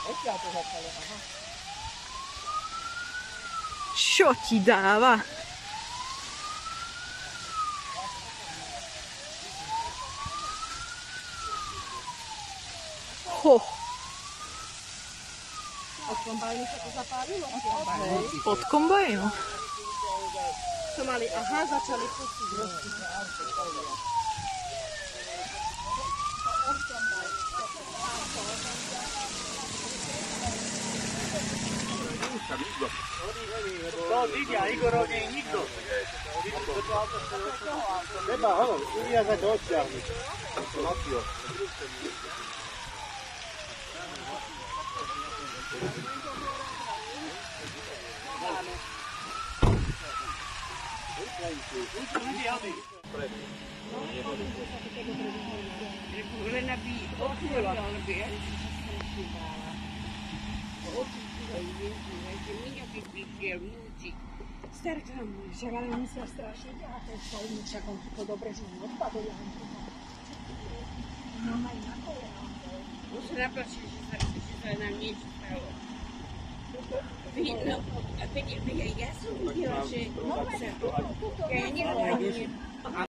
Čo ti dáva? Ho. Od kombajnu sa to zapálilo? Od kombajnu. To mali, aha, začali pustiť rozky. To vidia, Igorov nie je nikto. Treba, ono, uviazať do odťahnuť. Starkam, však ale musia strašiť a to je stolný, však on to dobre, že on odpadol. No aj na kolena. On sa naplačil, že sa nám niečo stalo. No, ja som videla, že ja neviem,